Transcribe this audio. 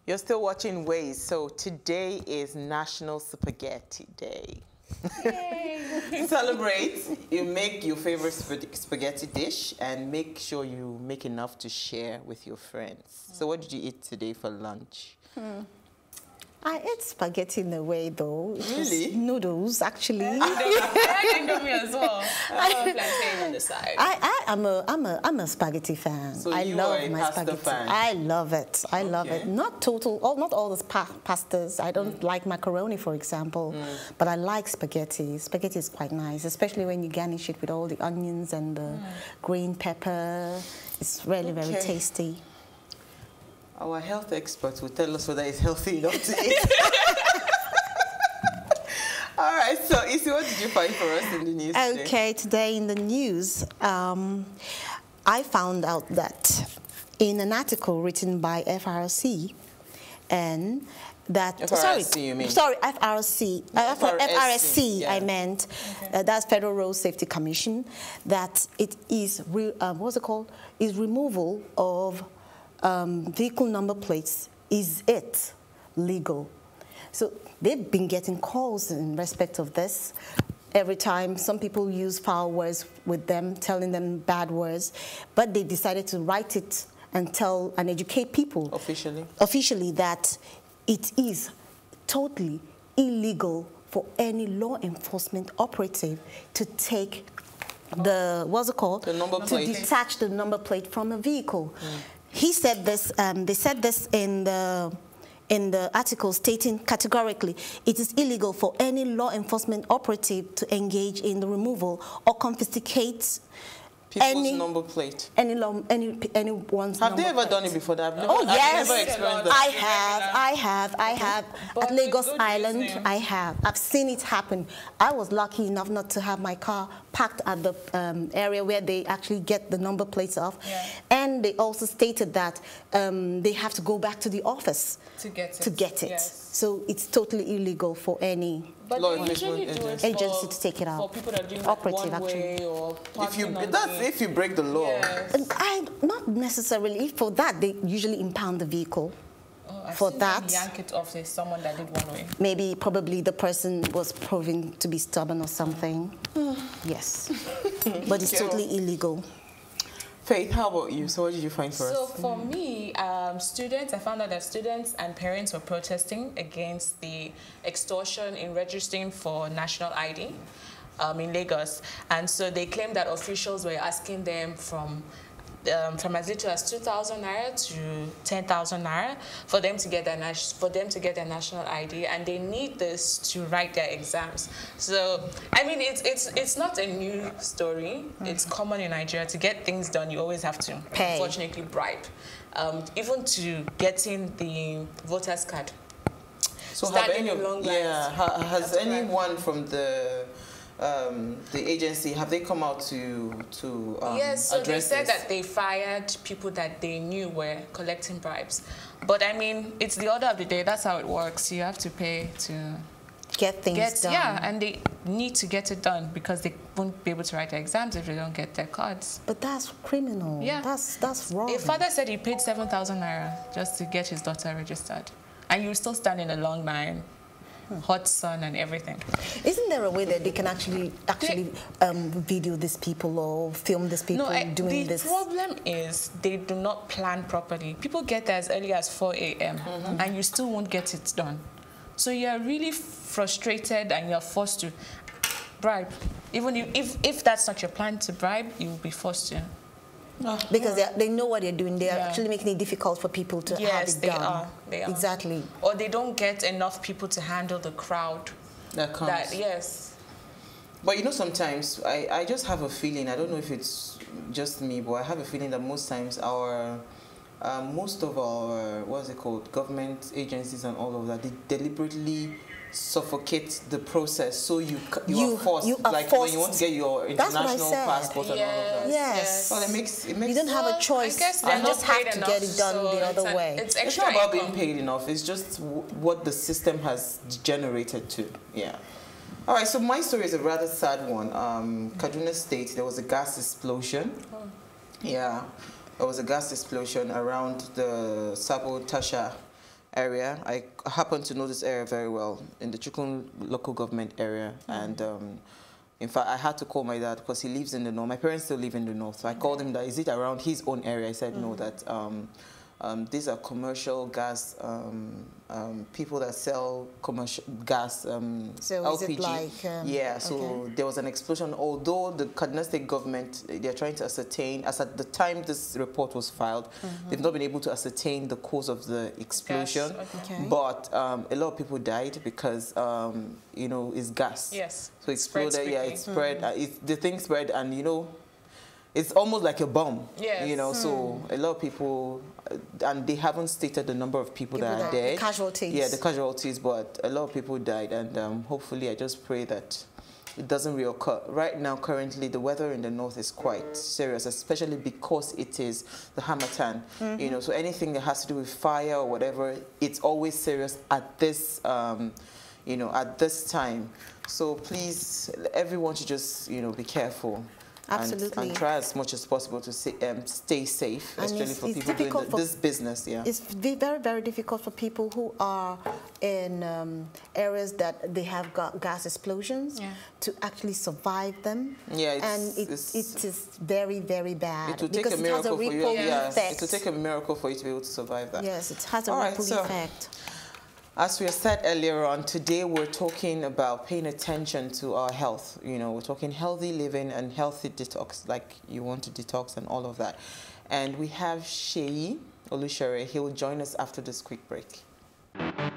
You're still watching Ways. So today is National Spaghetti Day. Yay. Celebrate. You make your favorite spaghetti dish and make sure you make enough to share with your friends. So what did you eat today for lunch? I ate spaghetti in a way, though. It Really? was noodles, actually. I had Indomie as well. I have plantain on the side. I'm a spaghetti fan. So I you love are a my pasta spaghetti. fan. I love it. I love Okay. it. Not all the pastas. I don't like macaroni, for example, but I like spaghetti. Spaghetti is quite nice, especially when you garnish it with all the onions and the green pepper. It's really very Okay. tasty. Our health experts will tell us whether it's healthy enough to eat. All right, so Isi, what did you find for us in the news today? Okay, today in the news, I found out that in an article written by FRC, and that FRSC, you mean? sorry, FRC, FRSC, yeah. I meant that's Federal Road Safety Commission, that it is what's it called? Is removal of vehicle number plates. Is it legal? So they've been getting calls in respect of this. Every time some people use foul words with them, telling them bad words, but they decided to write it and tell and educate people officially that it is totally illegal for any law enforcement operative to take the, what's it called? The number plate. To detach the number plate from a vehicle. He said this, they said this in the article, stating categorically, it is illegal for any law enforcement operative to engage in the removal or confiscate People's number plate. Anyone's Have number they ever plate. done it before? I've never, Oh yes, I've never experienced that. I have. But At Lagos good Island, reasoning. I have. I've seen it happen. I was lucky enough not to have my car parked at the area where they actually get the number plates off. Yeah. And they also stated that they have to go back to the office To get it. to get it. Yes. So it's totally illegal for any. But Law they usually enforcement do it agency for, to take it out. For people that are doing Operative, like one way actually. or If you, parking on that's the- if you break the law. Yes. And not necessarily for that. They usually impound the vehicle. Oh, I've for seen them that. yank it off. There's someone that did one way. Maybe probably the person was proven to be stubborn or something. Yes. But it's totally illegal. Faith, how about you? So what did you find for So us? for me, I found out that students and parents were protesting against the extortion in registering for national ID in Lagos. And so they claimed that officials were asking them from as little as 2,000 naira to 10,000 naira for them to get their national ID, and they need this to write their exams. So I mean, it's not a new story. It's common in Nigeria. To get things done, you always have to, Pay. unfortunately, bribe, even to getting the voters card. So Standing in long lines. has That's correct. anyone from the agency, have they come out to Yes, so they address said this? that they fired people that they knew were collecting bribes. But I mean, it's the order of the day. That's how it works. You have to pay to Get things done. yeah, and they need to get it done because they won't be able to write their exams if they don't get their cards. But that's criminal. Yeah. That's wrong. A father said he paid 7,000 naira just to get his daughter registered, and you still stand in a long line, hot sun and everything. Isn't there a way that they can actually video these people or film these people doing this? The problem is they do not plan properly. People get there as early as 4 a.m. And you still won't get it done. So you're really frustrated and you're forced to bribe. Even if that's not your plan to bribe, you will be forced to. Because they know what they're doing. They're Yeah. actually making it difficult for people to have Yes, it they done. are. They are. Exactly. Or they don't get enough people to handle the crowd. That comes. Yes. But you know, sometimes I just have a feeling, I don't know if it's just me, but I have a feeling that most times most of our, what's it called, government agencies and all of that, they deliberately suffocate the process, so you are forced, you are like forced. when you want to get your That's what I international said. passport and all of that. Yes. Well, it makes You don't have a Well, choice. I guess You they're not just have paid to enough, get it done so the other way. It's It's extra not about being income. paid enough. It's just what the system has generated to. Yeah. All right. So my story is a rather sad one. Kaduna State, there was a gas explosion. Yeah, there was a gas explosion around the Sabo Tasha area. I happen to know this area very well, in the Chukun local government area. And in fact, I had to call my dad because he lives in the north. My parents still live in the north. So I called him that, is it around his own area? I said, no, that these are commercial gas, people that sell commercial gas, So LPG. is it like... yeah, so there was an explosion. Although the Kaduna State government, they're trying to ascertain, as at the time this report was filed, they've not been able to ascertain the cause of the explosion. Gas, okay. But a lot of people died because, you know, it's gas. Yes. So it exploded, Spreads yeah, it spread, the thing spread, and, you know, it's almost like a bomb, Yes. you know, so a lot of people, and they haven't stated the number of people that are dead. The casualties. Yeah, the casualties, but a lot of people died, and hopefully I just pray that it doesn't reoccur. Right now, currently, the weather in the north is quite serious, especially because it is the Harmattan, you know, so anything that has to do with fire or whatever, it's always serious at this, you know, at this time. So please, everyone should just, you know, be careful. Absolutely. And try as much as possible to stay safe, especially for people doing this business. Yeah. It's very, very difficult for people who are in areas that they have got gas explosions to actually survive them. Yeah, it is very, very bad. It will take a miracle for you. Yeah, it will take a miracle for you to be able to survive that. Yes, it has a ripple effect. As we said earlier on, today we're talking about paying attention to our health. You know, we're talking healthy living and healthy detox, like you want to detox and all of that. And we have Seyi Olushere. He will join us after this quick break.